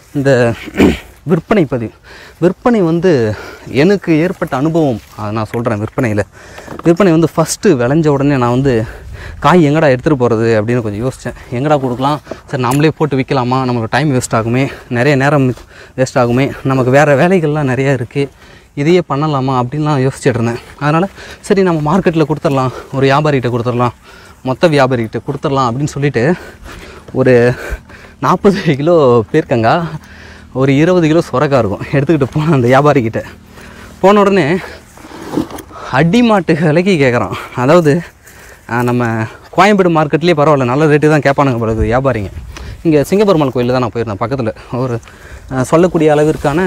இந்த விற்பனை பதிவு. விற்பனை வந்து எனக்கு ஏற்பட்ட அனுபவம் அதை நான் சொல்கிறேன். விற்பனை வந்து ஃபஸ்ட்டு விளைஞ்ச உடனே நான் வந்து காய் எங்கடா எடுத்துகிட்டு போகிறது அப்படின்னு கொஞ்சம் யோசித்தேன். எங்கடா கொடுக்கலாம், சரி நம்மளே போட்டு விற்கலாமா, நமக்கு டைம் வேஸ்ட் ஆகுமே, நிறைய நேரம் வேஸ்ட் ஆகுமே, நமக்கு வேறு வேலைகள்லாம் நிறையா இருக்குது, இதையே பண்ணலாமா அப்படின்லாம் யோசிச்சுட்டு இருந்தேன். அதனால் சரி நம்ம மார்க்கெட்டில் கொடுத்துடலாம், ஒரு வியாபாரிகிட்ட கொடுத்துடலாம், மொத்த வியாபாரிகிட்ட கொடுத்துடலாம் அப்படின்னு சொல்லிவிட்டு ஒரு 40 கிலோ பீர்க்கங்காய், ஒரு 20 கிலோ சொரக்காய் இருக்கும் எடுத்துக்கிட்டு போனேன் அந்த வியாபாரிக்கிட்ட. போன உடனே அடி மாட்டு விலைக்கு கேட்குறான். அதாவது நம்ம கோயம்பேடு மார்க்கெட்லேயே பரவாயில்ல, நல்ல ரேட்டு தான் கேட்பானுங்க பிறகு வியாபாரிங்க. இங்கே சிங்கப்பெருமாள் கோயிலில் தான் நான் போயிருந்தேன். பக்கத்தில் ஒரு சொல்லக்கூடிய அளவிற்கான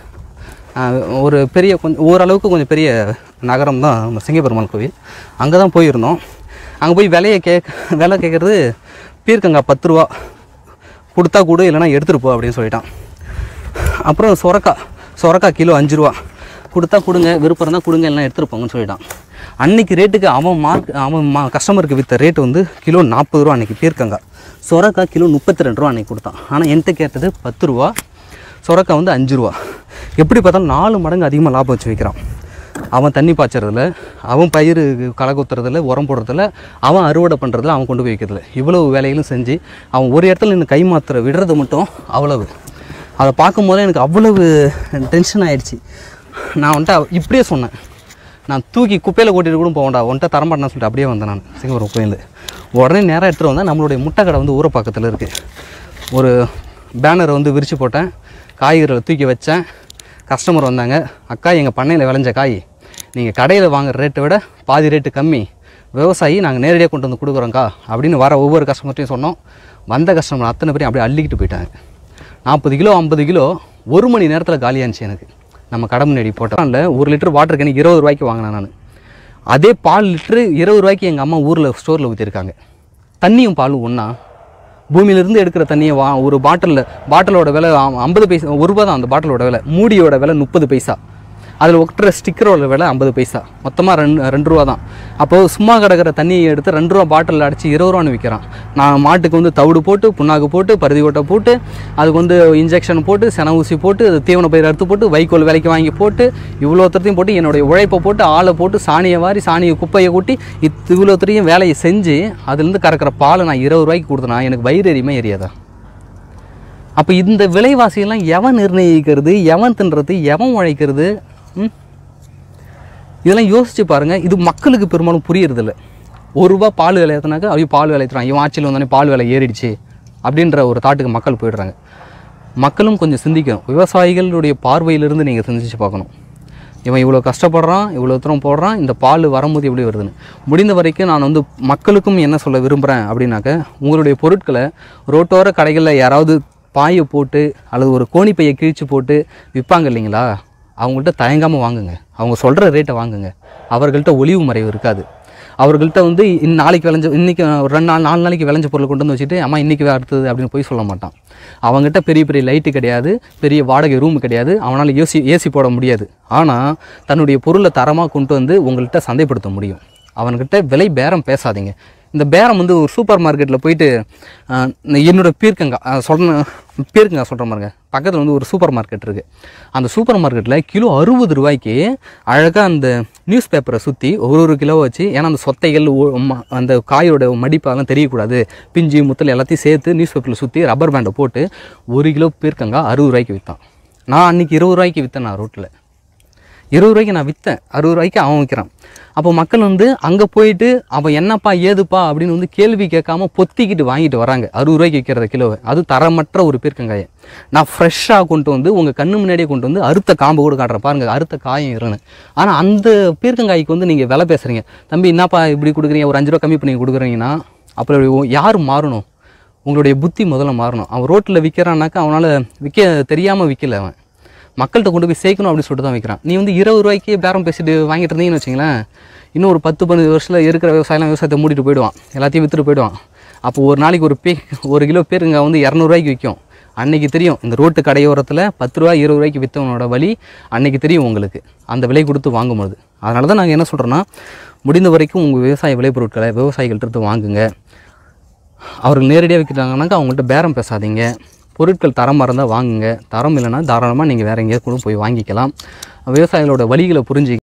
ஒரு பெரிய ஓரளவுக்கு கொஞ்சம் பெரிய நகரம் தான் நம்ம சிங்கப்பெருமாள் கோயில். அங்கே தான் போயிருந்தோம். அங்கே போய் விலை கேட்குறது பீர்க்கங்காய் 10 ரூபா கொடுத்தா கூட, இல்லைனா எடுத்துகிட்டு போ அப்படின்னு சொல்லிட்டான். அப்புறம் சொரக்காய் கிலோ 5 ரூபா கொடுத்தா கொடுங்க, விருப்பம் தான் கொடுங்க, இல்லைனா எடுத்துகிட்டு போங்கன்னு சொல்லிட்டான். அன்றைக்கி ரேட்டுக்கு அவன் கஸ்டமருக்கு விற்ற ரேட்டு வந்து கிலோ 40 ரூபா அன்றைக்கி பீர்க்கங்காய். சொரக்காய் கிலோ 32 ரூபா அன்றைக்கி கொடுத்தான். ஆனால் என்கிட்ட கேட்டது 10 ரூபா, சொரக்காய் வந்து 5 ரூபா. எப்படி பார்த்தாலும் 4 மடங்கு அதிகமாக லாபம் வச்சு வைக்கிறான். அவன் தண்ணி பாய்ச்சறதில்ல, அவன் பயிர் களை குத்துறதில்ல, உரம் போடுறதில்ல, அவன் அறுவடை பண்ணுறதில்ல, அவன் கொண்டு போய் வைக்கிறதில்ல. இவ்வளவு வேலைகளும் செஞ்சு அவன் ஒரு இடத்துல நின்று கை மாத்திர விடுறது மட்டும் அவ்வளவு. அதை பார்க்கும் போதே எனக்கு அவ்வளவு டென்ஷன் ஆகிடுச்சு. நான் வந்துட்டு இப்படியே சொன்னேன், நான் தூக்கி குப்பையில் கூட்டிகிட்டு கூட போவேன்டா, வந்துட்டு தரமாட்டேன்னு சொல்லிட்டு அப்படியே வந்தேன் நான் சிங்கப்பூர் கோயில். உடனே நேராக எடுத்துகிட்டு வந்தேன். நம்மளுடைய முட்டை கடை வந்து ஊரை பக்கத்தில் இருக்குது. ஒரு பேனரை வந்து விரித்து போட்டேன், காய்கறிகளை தூக்கி வச்சேன். கஸ்டமர் வந்தாங்க, அக்கா எங்கள் பண்ணையில் விளைஞ்ச காய் நீங்கள் கடையில் வாங்குகிற ரேட்டை விட பாதி ரேட்டு கம்மி, விவசாயி நாங்கள் நேரடியாக கொண்டு வந்து கொடுக்குறோங்க்கா அப்படின்னு வர ஒவ்வொரு கஸ்டமர்ட்டையும் சொன்னோம். வந்த கஸ்டமர் அத்தனை பேரையும் அப்படியே அள்ளிக்கிட்டு போயிட்டாங்க. 40 கிலோ 50 கிலோ 1 மணி நேரத்தில் காலியாச்சு எனக்கு. நம்ம கடை முன்னாடி போட்டோம். 1 லிட்டர் வாட்டர் கேன் 20 ரூபாய்க்கு வாங்கினேன் நான். அதே பால் லிட்டரு 20 ரூபாய்க்கு எங்கள் அம்மா ஊரில் ஸ்டோரில் ஊற்றிருக்காங்க. தண்ணியும் பாலும் ஒன்றா? பூமியிலேருந்து எடுக்கிற தண்ணியை ஒரு பாட்டிலோட விலை 50 பைசா, 1 ரூபா தான் அந்த பாட்டிலோட விலை. மூடியோட விலை 30 பைசா, அதில் ஒட்டுற ஸ்டிக்கரோட விலை 50 பைசா, மொத்தமாக 2 ரூபா தான். அப்போது சும்மா கிடக்கிற தண்ணியை எடுத்து 2 ரூபா பாட்டிலில் அடித்து 20 ரூபான்னு விற்கிறான். நான் மாட்டுக்கு வந்து தவிடு போட்டு, புண்ணாக்கு போட்டு, பருதி கொட்டை போட்டு, அதுக்கு வந்து இன்ஜெக்ஷன் போட்டு, சென ஊசி போட்டு, அது தீவன பயிர் அறுத்து போட்டு, வைக்கோல் விலைக்கு வாங்கி போட்டு, இவ்வளோத்தையும் போட்டு, என்னுடைய உழைப்பை போட்டு, ஆளை போட்டு, சாணியை வாரி, குப்பையை கூட்டி, இவ்வளோத்தையும் வேலையை செஞ்சு அதுலேருந்து கறக்கிற பாலை நான் 20 ரூபாய்க்கு கொடுத்தேனா எனக்கு வயிறு எரியுமா எரியாதா? அப்போ இந்த விலைவாசியெல்லாம் எவன் நிர்ணயிக்கிறது, எவன் தின்றது, எவன் உழைக்கிறது? இதெல்லாம் யோசிச்சு பாருங்கள். இது மக்களுக்கு பெரும்பாலும் புரியறதில்ல. 1 ரூபா பால் விலை ஏற்றினாக்கா அவங்க பால் விலை ஏற்றுறான், இவன் ஆட்சியில் வந்தோடனே பால் விலை ஏறிடுச்சு அப்படின்ற ஒரு தாட்டுக்கு மக்கள் போயிடுறாங்க. மக்களும் கொஞ்சம் சிந்திக்கணும். விவசாயிகளுடைய பார்வையிலிருந்து நீங்கள் சிந்திச்சு பார்க்கணும். இவன் இவ்வளோ கஷ்டப்படுறான், இவ்வளோ தூரம் போடுறான், இந்த பால் வரும்போது எப்படி வருதுன்னு. முடிந்த வரைக்கும் நான் வந்து மக்களுக்கும் என்ன சொல்ல விரும்புகிறேன் அப்படின்னாக்க, உங்களுடைய பொருட்களை ரோட்டோர கடைகளில் யாராவது பாயை போட்டு அல்லது ஒரு கோணிப்பையை கிழிச்சு போட்டு விற்பாங்க இல்லைங்களா, அவங்கள்ட்ட தயங்காமல் வாங்குங்க. அவங்க சொல்கிற ரேட்டை வாங்குங்க. அவர்கள்ட்ட ஒளிவு மறைவு இருக்காது. அவர்கள்ட்ட வந்து நாளைக்கு விளைஞ்ச, இன்றைக்கி ஒரு 4 நாளைக்கு விளைஞ்ச பொருளை கொண்டு வந்து வச்சுட்டு அம்மா இன்றைக்கி அடுத்தது அப்படின்னு போய் சொல்ல மாட்டான். அவங்ககிட்ட பெரிய லைட்டு கிடையாது, பெரிய வாடகை ரூம் கிடையாது, அவனால் ஏசி போட முடியாது. ஆனால் தன்னுடைய பொருளை தரமாக கொண்டு வந்து உங்கள்கிட்ட சந்தைப்படுத்த முடியும். அவன்கிட்ட விலை பேரம் பேசாதீங்க. இந்த பேரம் வந்து ஒரு சூப்பர் மார்க்கெட்டில் போயிட்டு என்னோடய பீர்க்கங்காய் சொல்கிற மாதிரிங்க, பக்கத்தில் வந்து ஒரு சூப்பர் மார்க்கெட் இருக்குது. அந்த சூப்பர் மார்க்கெட்டில் கிலோ 60 ரூபாய்க்கு அழகாக அந்த நியூஸ் பேப்பரை சுற்றி ஒரு கிலோ வச்சு, ஏன்னா அந்த சொத்தைகள் அந்த காயோட மடிப்பெல்லாம் தெரியக்கூடாது, பிஞ்சு முத்தல் எல்லாத்தையும் சேர்த்து நியூஸ் பேப்பரில் சுற்றி ரப்பர் பேண்டை போட்டு 1 கிலோ பீர்க்கங்காய் 60 ரூபாய்க்கு விற்றான். நான் அன்றைக்கி 20 ரூபாய்க்கு விற்றேன். நான் ரோட்டில் 20 ரூபாய்க்கு நான் விற்றேன், 60 ரூபாய்க்கு அவன் விற்கிறான். அப்போ மக்கள் வந்து அங்கே போயிட்டு அவன் என்னப்பா ஏதுப்பா அப்படின்னு வந்து கேள்வி கேட்காம பொத்திக்கிட்டு வாங்கிட்டு வராங்க 60 ரூபாய்க்கு விற்கிறத கிலோவை. அது தரமற்ற ஒரு பீர்க்கங்காயை நான் ஃப்ரெஷ்ஷாக கொண்டு வந்து உங்கள் கண்ணு முன்னாடியே கொண்டு வந்து அறுத்த காம்பு கூட காட்டுறேன் பாருங்கள், அறுத்த காயம் இருன்னு. ஆனால் அந்த பீர்க்கங்காய்க்கு வந்து நீங்கள் விலை பேசுகிறீங்க. தம்பி என்னப்பா இப்படி கொடுக்குறீங்க, ஒரு 5 ரூபா கம்மி பண்ணி கொடுக்குறீங்கன்னா அப்புறம் யார் மாறணும்? உங்களுடைய புத்தி முதல்ல மாறணும். அவன் ரோட்டில் விற்கிறான்னாக்கா அவனால் தெரியாமல் விற்கல, அவன் மக்கள்கிட்ட கொண்டு போய் சேர்க்கணும் அப்படின்னு சொல்லிட்டு தான் வைக்கிறான். நீ வந்து 20 ரூபாய்க்கு பேரம் பேசிட்டு வாங்கிட்டு இருந்தீங்கன்னு வச்சிங்களேன், இன்னும் ஒரு 10-15 வருஷத்தில் இருக்கிற விவசாயத்தை மூடிட்டு போயிடுவான், எல்லாத்தையும் விற்றுட்டு போயிடுவான். அப்போ ஒரு நாளைக்கு ஒரு கிலோ பேருங்க வந்து 200 ரூபாய்க்கு விற்கும். அன்றைக்கி தெரியும் இந்த ரோட்டு கடையோரத்தில் 10 ரூபா 20 ரூபாய்க்கு விற்றவனோட வழி அன்றைக்கி தெரியும் உங்களுக்கு, அந்த விலை கொடுத்து வாங்கும்போது. அதனால தான் நாங்கள் என்ன சொல்கிறோன்னா, முடிந்த வரைக்கும் உங்கள் விவசாய விளைபொருட்களை விவசாயிகள்கிட்ட வாங்குங்க. அவர்கள் நேரடியாக விற்கிறாங்கனாக்கா அவங்கள்ட்ட பேரம் பேசாதீங்க. பொருட்கள் தரமாக இருந்தால் வாங்குங்க, தரம் இல்லைன்னா தாராளமாக நீங்கள் வேறு எங்கேயாவது கூட போய் வாங்கிக்கலாம். விவசாயிகளோட வலிகளை புரிஞ்சு